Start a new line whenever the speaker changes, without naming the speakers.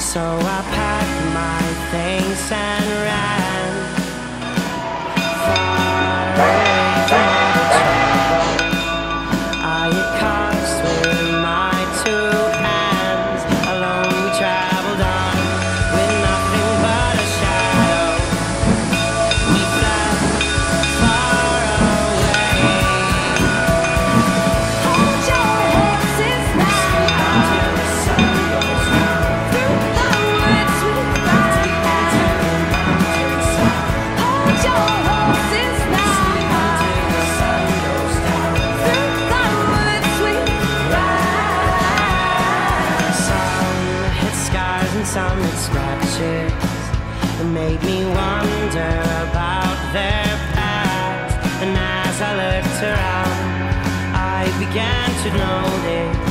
So I packed my things and ran far away from the trouble. I had cards with my two hands. Alone we traveled on with nothing but a shadow. We fled far away.
Hold your horses now.
Until the sun goes down.
Through the woods we ride.
Until the mountains top.
Hold your horses now.
Until the sun goes down.
Through the woods we ride.
Some hit scars and some hit scratches. It made me wonder about their past. And as I looked around, I began to notice